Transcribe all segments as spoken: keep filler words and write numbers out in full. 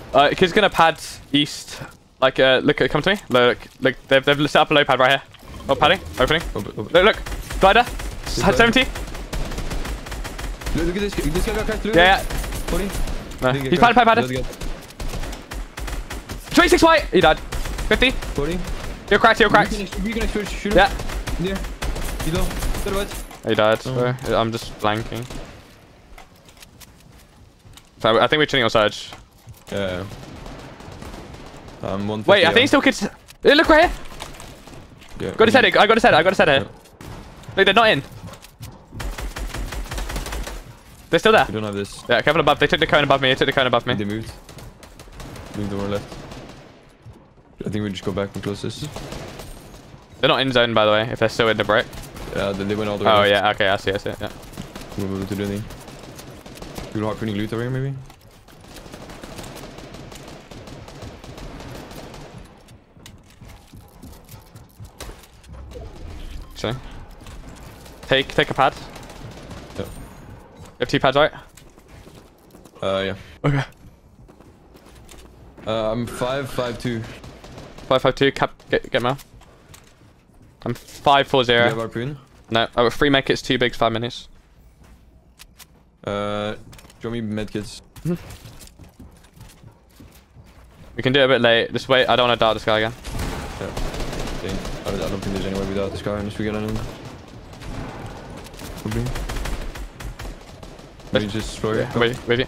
Uh, kid's gonna pad east. Like, uh, look, come to me. Look, look, they've, they've set up a low pad right here. Oh, padding, opening. Look, look. Glider. seventy. Look, look at this. This guy got cracked. Look. Yeah, yeah. forty. No. He's padded, padded, padded. twenty-six white. He died. fifty. forty. You're cracked, you're cracked. You can, you can shoot, shoot him. Yeah. Yeah. He's low. Third white. He died. Oh. So I'm just flanking. So I think we're chilling on Surge. Yeah. Um, one Wait, I think he's still kids. Hey, look right here. Yeah. Got his head. I got his head. I got his head here. Yeah. Look, they're not in. They're still there. We don't have this. Yeah, careful above. They took the cone above me. They took the cone above me. They moved. Moved over left. I think we just go back and close this. They're not in zone, by the way. If they're still in the break. Yeah, then they went all the way. Oh left. yeah. Okay, I see. I see. Yeah. We'll move to the thing. You'll harpooning loot over here, maybe. So, take take a pad. Yeah. You have two pads, right? Uh, yeah. Okay. Uh, I'm five, five, two. Five five two. Cap. Get get mal. I'm five four Do you have zero. harpoon? No, I got three medkits, two bigs, five minis. Uh, show me medkits. We can do it a bit late. Just wait. I don't want to dart this guy again. Yeah. Okay. I don't, I don't think there's any way without this guy unless we get on him. Probably. Maybe just throw it. Wait, wait.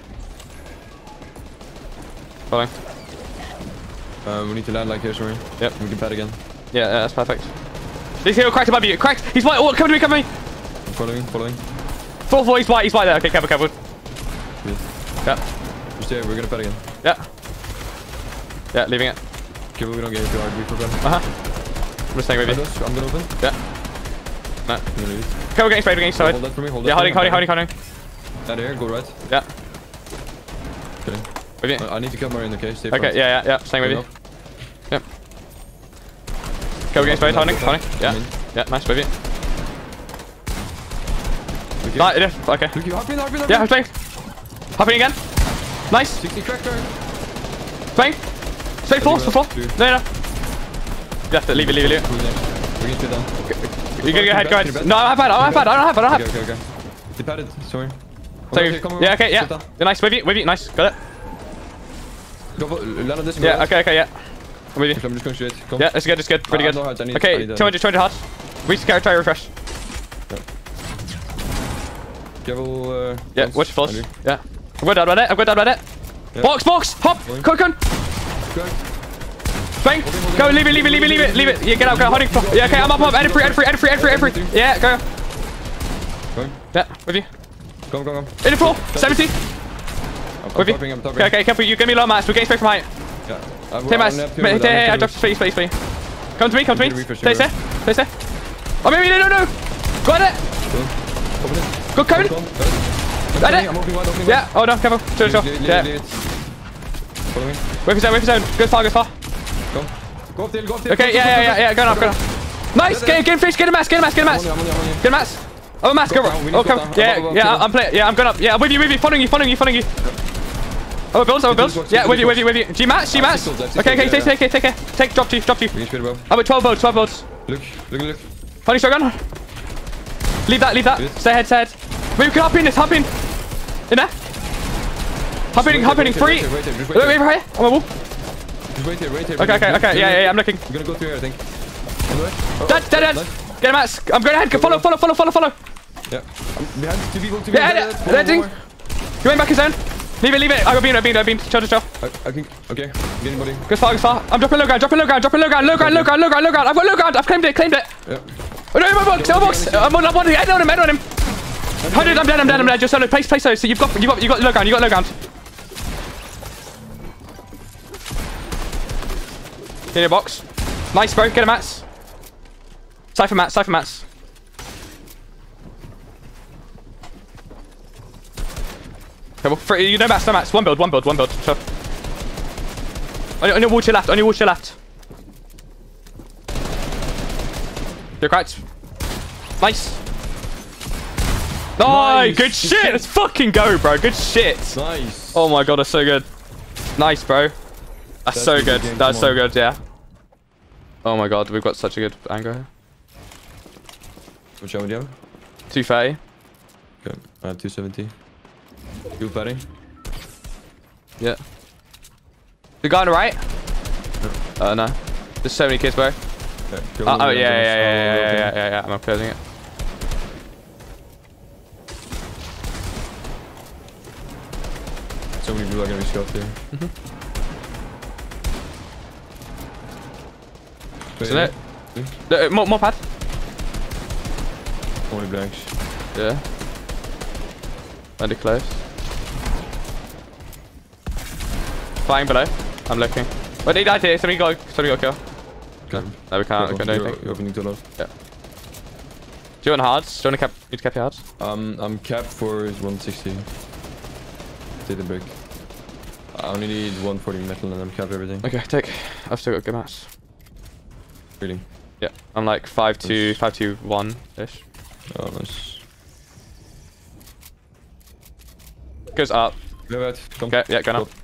Following. Uh, we need to land like here somewhere. Yep. We can pad again. Yeah, yeah, that's perfect. He's here, cracked above you. Cracked. He's white. Oh, come to me, come to me. I'm following, following. Four four. He's white. He's white there. Okay, careful, careful. Good. Yeah. Just there. We're gonna pad again. Yeah. Yeah, leaving it. Careful, we don't get it too hard. We forgot. Uh huh. I'm just staying with you. Windows, I'm gonna open. Yeah. No. I'm gonna leave it. Go against, against side. Hold that for me. Hold that Yeah, for holding, me. holding, holding, holding. Stand here. Go right. Yeah. Okay. With you. I need to come more in. Okay. Stay Okay, front. yeah, yeah, yeah. Staying with you. Yep. Go against both, holding, holding. Yeah. Yeah, nice, with you. Okay. Right, yeah, okay. Look, you hop in, hop in, hop in. Yeah, I'm playing. Hopping again. Nice. sixty cracker. Playing. Straight four, think four. that's two. No, no. You have to leave it, leave it, leave it. We're gonna split down. You're gonna go ahead, go ahead. No, I don't have pad, I don't have pad, I don't have pad, I don't have Okay, pad. okay, okay. They padded. Sorry. So, Okay, come on, yeah, okay, sit yeah. down. You're nice, with you, with you, nice. Got it. Go for, land on this. and go Yeah, right. okay, okay, yeah. I'm with you. Okay, I'm just going straight. Come. Yeah, that's good, that's good. Pretty I good. have no hearts, I need- I Okay, need that. two hundred, two hundred hearts. Reach the character, refresh. Careful. Uh, Yeah, guns. watch your force. Andrew. Yeah. I'm going down by it, I'm going down by it. Yeah. Box, box, hop, Going. cook on. Go. Bang! Holding, Go, holding, leave it, leave it, leave it, leave it, leave it. Yeah, get out, go, holding. Yeah, okay, I'm up, up. Edit free, edit free, edit free, edit free, edit free. Yeah, go. Going. Yeah, with you. Come, come, come. In the floor, seventy. I'm, I'm With you. topping, I'm topping. Okay, okay, careful, you give me low mass. We're getting straight from height. Yeah. I'm, Take mass. I'm left Hey, here, hey, I'm hey, I left dropped here. space, space, space. Come to me, come to me. Get a refresh, Stay get a there, stay there. Oh, maybe, no, no, no. Got it. Go. Open it. Good cone. Go, go. I'm Got opening, it. I'm opening wide, opening Yeah, oh no, careful. Chill, chill. Leave it, leave it, Yeah. leave it. Follow me. Wait for zone, wait for zone. Go far, go far. Go. Go up there, go up there. Okay, go, yeah, go, yeah, go, yeah, go. yeah. Go up, go up. Nice, get, get him fish, get a mass, get a mass, get a mass. I'm on you, I'm on you, I'm on you. Get a mass. Oh, a mass, go. Go down, we need Oh, to go come. down. Yeah, Above, above, yeah, above. I'm playing. Yeah, I'm going up. Yeah, with you, with you, following you, following you, following you. Oh, builds, oh, builds. box, Yeah, get with the you, with box. you, with you. G mats, G I have mats. six builds, I have six Okay, okay, builds, take, yeah, take, take, take, take. Drop chief, drop chief. We can speed above. I'm at twelve builds, twelve builds. Look, look, look. Holding shotgun. Leave that, leave that. Good. Stay ahead, stay ahead. Wait, we can hop in this, hop in. In there. Hop in, Wait hop there, in, wait there, three. wait there, wait there, just Wait, wait wait, there. right here. On my wall. Just wait here, wait here. Okay, okay, okay. Yeah, yeah, yeah, I'm looking. We're gonna go through here, I think. On the way. Oh, Dead, dead, dead. nice. Get him out. I'm going ahead. Follow, follow, follow, follow, follow. Yeah. I'm behind two people, two people. Yeah, dead, yeah, dead. yeah. One Ding. more, one more. You went back in zone. Leave it, leave it. I got bean, I bean, I bean. Chill, chill, chill. I, I think, okay. Get anybody. Go far, go far. I'm dropping low ground, dropping low ground, dropping low ground, low ground, low ground, low ground, low ground. I've got low ground. I've claimed it, claimed it. Yeah. Oh no, in my box, in my box. I'm on, I'm on, head on him, head on him. one hundred, I'm dead, I'm dead, I'm dead. Just solo, place, place those. So you've got, you've got, you've got low ground, you've got low ground. In your box. Nice, bro. Get a mats. Cypher mats, cypher mats. Okay, well, three, you know mats, no mats. One build, one build, one build. Sure. On your, on your wall to your left, on your wall to your left. You're cracked. Nice. Nice, Nice. good shit. Let's fucking go, bro. Good shit. Nice. Oh my god, that's so good. Nice, bro. That's, That's so a good good. game, That's come so on. good, yeah. Oh my god, we've got such a good angle here. Which one do you have? two thirty. Okay, I have two seventy. Two patty. Yeah. The guy on the right? Oh uh, no. There's so many kids, bro. Okay, kill Oh, them, oh kill yeah, them, yeah, yeah, oh, yeah, yeah, okay. yeah, yeah, yeah. I'm closing it. So many people are gonna be scuffed here. Mm-hmm. Wait, Isn't it? No, uh, more, more pad. Only blanks. Yeah. Really close. Flying below. I'm looking. Wait, they died here. Somebody got, somebody got kill. Okay. No, we can't. We can't do You're, anything. you're opening too low. Yeah. Do you want hards? Do you want to cap? Need to cap your hards? Um, I'm capped for one sixty. Take the break. I only need one forty metal and I'm capped everything. Okay, take. I've still got good mats. Really? Yeah, I'm like five two, Nice. five two one ish. Oh, nice. Goes up. Go ahead. Come. Okay, yeah, going up. Go.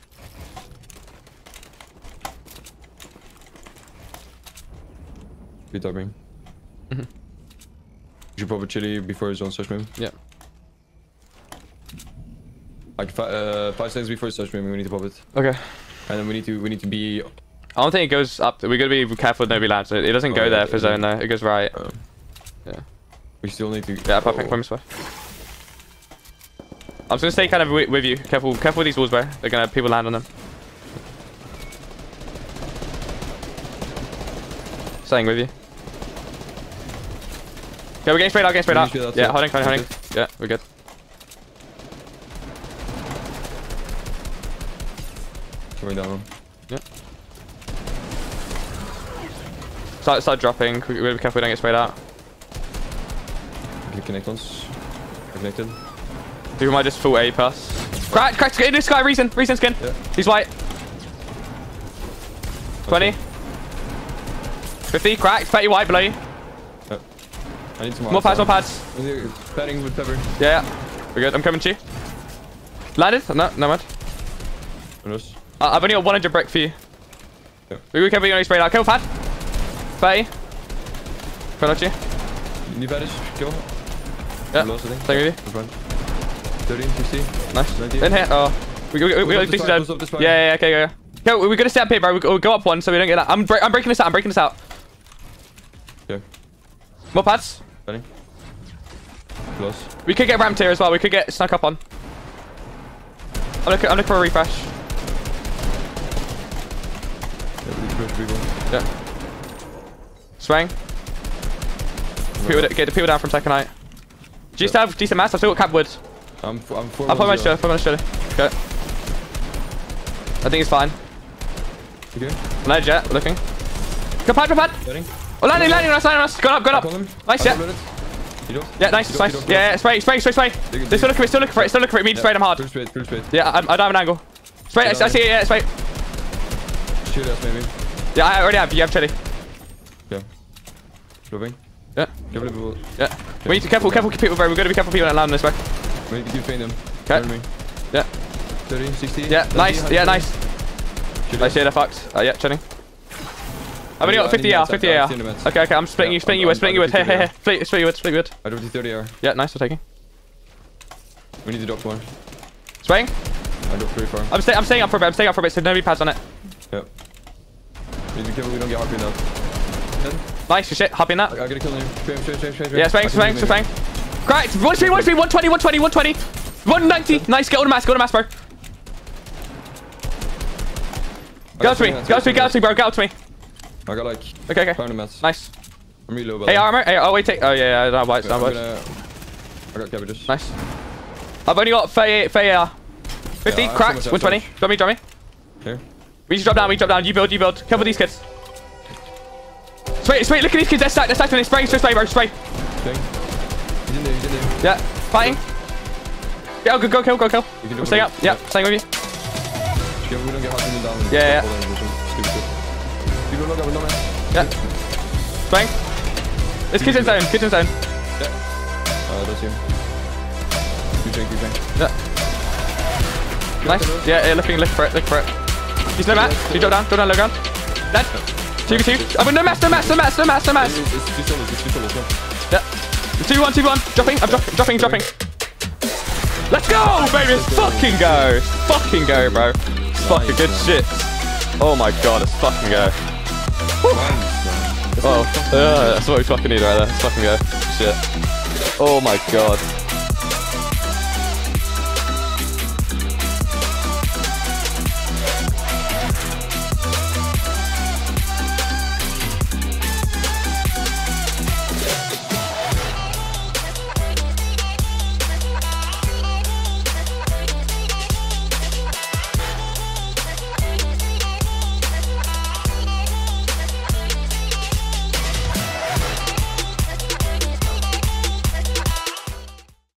Beat up ring. Mhm. You should pop a chili before his own search move. Yeah. Like fi uh, five seconds before his search move, we need to pop it, Okay. and then we need to we need to be. I don't think it goes up. We gotta be careful with nobody lands. It it doesn't Oh, go yeah, there it for zone doesn't. though. It goes right. Um, Yeah. We still need to. Yeah, popping oh. from this way. I'm just gonna stay kind of wi with you. Careful, careful with these walls, bro. They're gonna have people land on them. Staying with you. Okay, we're getting straight out, getting straight We're out. getting straight out, Yeah, so holding, holding, we're holding. Yeah, we're good. Coming down. On. Yeah. Start, start dropping. We gotta be careful we don't get sprayed out. Okay, connect once. We're connected. People might just full A plus. Crack, crack, in this guy, Reason, Reason skin. Yeah. He's white. twenty. fifty, cracked, thirty white below you. Yeah. I need some More pads, more pads. Padding with pepper. Yeah, yeah. We're good. I'm coming to you. Landed? No, no mind. Who knows? Uh, I've only got one hundred brick for you. Yeah. We can be only sprayed out. Kill pad. thirty. Kill out you. Need paddage? Kill. Yeah. Lost, I think. Staying with you. Front. thirty, sixty. Nice. ninety. In here. Oh. We, we, we, we, Close up we, the we, spine, close up the spine. yeah, yeah, yeah, okay, yeah. Go, we're gonna stay up here, bro. We go, we go up one so we don't get that. I'm, bre I'm breaking this out. I'm breaking this out. Okay. More pads. Padding. Close. We could get ramped here as well. We could get snuck up on. I'm looking, I'm looking for a refresh. Yeah, we need to push people. Yeah. Swang. People, get the people down from second height. Do you still have decent mass? I've still got cap wood. I'm, f I'm four. I'll put my show. Put my show. Okay. I think it's fine. Okay. No jet. Looking. Go pad, go pad. Padding. Oh, landing, landing on us, landing on us. Going up, going up. Call him. Nice, I yeah. uploaded. You don't? Yeah, nice, You don't- nice. you don't- Yeah, yeah, spray, spray, spray, spray. Dig it, They're still dig looking for it, still looking for it, still looking for it. Me to spray them hard. Full straight, full straight. Yeah, I, I don't have an angle. Spray, I, I see it, yeah, spray. Shoot us maybe. Yeah, I already have. You have chili. Okay. Moving. Yeah, Careful people. yeah. We need to careful, careful people, bro. We've got to be careful people that land this way. We need to defend them. Okay. Follow me. Yeah, thirty, sixty. yeah, seventy, nice, yeah, one hundred. nice. Shoot Nice, us. yeah, they're fucked. Uh, yeah, chilling. I've only I got fifty need A R, mats, fifty I've A R. seen the mats. Okay, okay, I'm splitting Yeah, you, splitting I'm- you wood, I'm- splitting you I'm wood. Here, fifty here, A R. here. Split, split you wood, split you wood. I do thirty hour. Yeah, nice, we're taking. We need to drop more. Swaying. I dropped pretty far. I'm, stay, I'm staying up for a bit, I'm staying up for a bit, so no pads on it. Yeah. We need to be careful we don't get harpy now. Ten. Nice, good shit, hopping that. I gotta kill him. Straight, straight, straight, straight. Yeah, swaying, swaying, swaying. Correct, one speed, one speed, one twenty, one twenty, one twenty. one ninety, nice, get on the mask, go on the mask, bro. Get out to me, get out to me, get out to me, bro, get out to me. I got like Okay, okay. five hundred mats. Nice. I'm really low, by Hey, the way. armor. Hey, oh, wait, take. Oh, yeah, yeah, no, whites, no, I'm whites. gonna... I got cabbages. Nice. I've only got thirty-eight, thirty A R. fifty, Yeah, I have cracked, so one much twenty. Drop me, drop me. Here. We just drop down, we drop down. You build, you build. Cover these kids. Spray, spray, look at these kids. They're stacked, they're stacked on it. Spray, spray, spray, bro, spray. Okay. He's in there, he's in there. Yeah, fighting. Yeah, go, go, kill, go, kill. We can do I'm staying it. up. Yeah, staying with you. Yeah, we don't get harpy down. Yeah, yeah. Stupid shit. People look up with no mats. Yeah. Spraying. This kid's in zone, kid's in zone. Yeah. Uh, that's him. Keep saying, keep saying. Yeah. Nice. Yeah, yeah, looking, looking for it, looking for it. He's no mat. You drop down, drop down, low ground. Dead. two v two. Oh, but no mats, no mats, no mats, no mats, no mats. It's, it's two solos, it's two solos, no. Yeah. two one, two one. Dropping, I'm dropping, dropping, dropping. Let's go, baby. Let's fucking go. Let's fucking go, bro. It's fucking good shit. Oh my god, let's fucking go. Oh, yeah, that's what we fucking need right there. Let's fucking go. Shit. Oh my god.